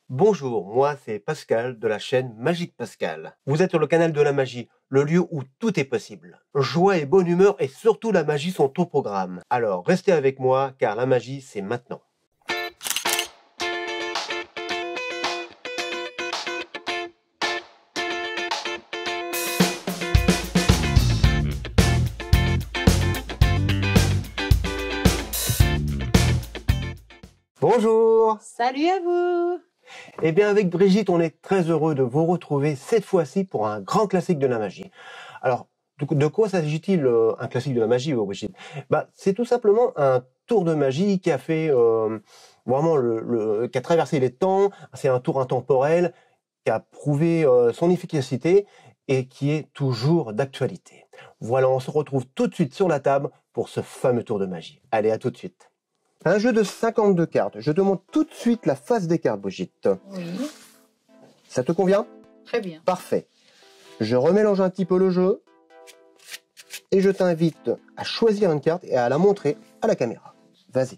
Bonjour, moi c'est Pascal de la chaîne Magique Pascal. Vous êtes sur le canal de la magie, le lieu où tout est possible. Joie et bonne humeur et surtout la magie sont au programme. Alors restez avec moi car la magie c'est maintenant. Bonjour! Salut à vous! Eh bien avec Brigitte, on est très heureux de vous retrouver cette fois-ci pour un grand classique de la magie. Alors, de quoi s'agit-il un classique de la magie, Brigitte? C'est tout simplement un tour de magie qui a fait vraiment qui a traversé les temps. C'est un tour intemporel qui a prouvé son efficacité et qui est toujours d'actualité. Voilà, on se retrouve tout de suite sur la table pour ce fameux tour de magie. Allez, à tout de suite. Un jeu de 52 cartes. Je te montre tout de suite la face des cartes, Brigitte. Oui. Ça te convient? Très bien. Parfait. Je remélange un petit peu le jeu et je t'invite à choisir une carte et à la montrer à la caméra. Vas-y.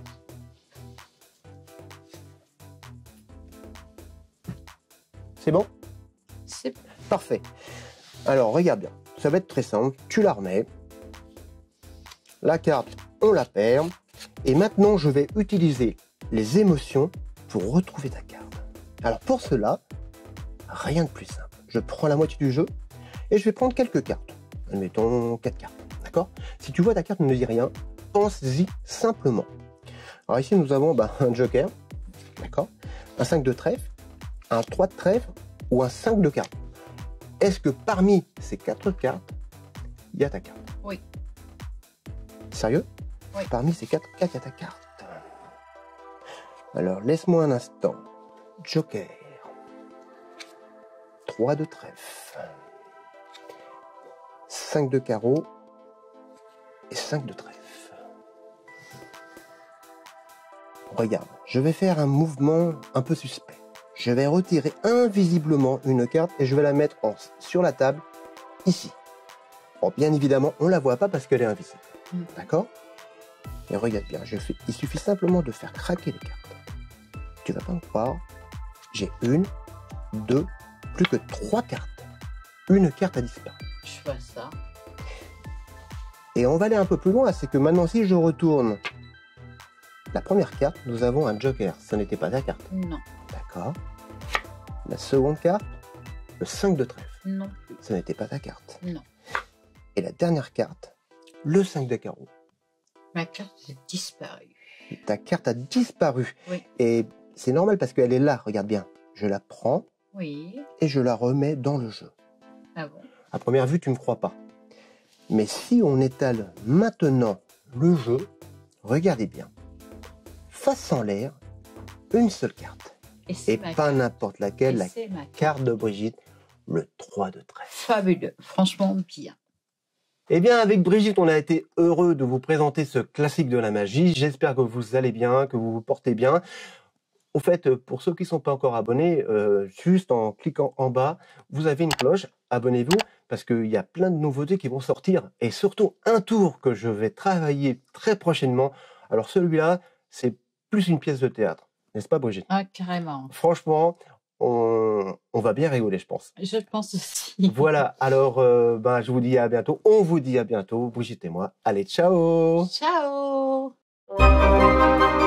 C'est bon? C'est Parfait. Alors, regarde bien. Ça va être très simple. Tu la remets. La carte, on la perd. Et maintenant, je vais utiliser les émotions pour retrouver ta carte. Alors, pour cela, rien de plus simple. Je prends la moitié du jeu et je vais prendre quelques cartes. Admettons 4 cartes. D'accord? Si tu vois ta carte ne dit rien, pense-y simplement. Alors ici, nous avons un joker. D'accord? Un 5 de trèfle, un 3 de trèfle ou un 5 de cartes. Est-ce que parmi ces 4 cartes, il y a ta carte? Oui. Sérieux? Oui. Parmi ces 4 cartes, il y a ta carte. Alors, laisse-moi un instant. Joker. 3 de trèfle. 5 de carreau. Et 5 de trèfle. Regarde, je vais faire un mouvement un peu suspect. Je vais retirer invisiblement une carte et je vais la mettre sur la table, ici. Bon, bien évidemment, on ne la voit pas parce qu'elle est invisible. D'accord? Et regarde bien, il suffit simplement de faire craquer les cartes. Tu vas pas me croire, j'ai 1, 2, plus que 3 cartes. Une carte a disparu. Je vois ça. Et on va aller un peu plus loin, c'est que maintenant si je retourne la première carte, nous avons un joker. Ça n'était pas ta carte. Non. D'accord. La seconde carte, le 5 de trèfle. Non. Ça n'était pas ta carte. Non. Et la dernière carte, le 5 de carreau. Ma carte a disparu. Ta carte a disparu. Oui. Et c'est normal parce qu'elle est là, regarde bien. Je la prends Oui. et je la remets dans le jeu. Ah bon? À première vue, tu ne me crois pas. Mais si on étale maintenant le jeu, regardez bien. Face en l'air, une seule carte. Et pas n'importe laquelle, la carte de Brigitte, le 3 de trèfle. Fabuleux. Franchement, bien. Eh bien, avec Brigitte, on a été heureux de vous présenter ce classique de la magie. J'espère que vous allez bien, que vous vous portez bien. Au fait, pour ceux qui ne sont pas encore abonnés, juste en cliquant en bas, vous avez une cloche. Abonnez-vous parce qu'il y a plein de nouveautés qui vont sortir. Et surtout, un tour que je vais travailler très prochainement. Alors celui-là, c'est plus une pièce de théâtre. N'est-ce pas, Brigitte? Ah, carrément. Franchement, on va bien rigoler, je pense. Je pense aussi. Voilà, alors je vous dis à bientôt. On vous dit à bientôt, Brigitte et moi. Allez, ciao! Ciao!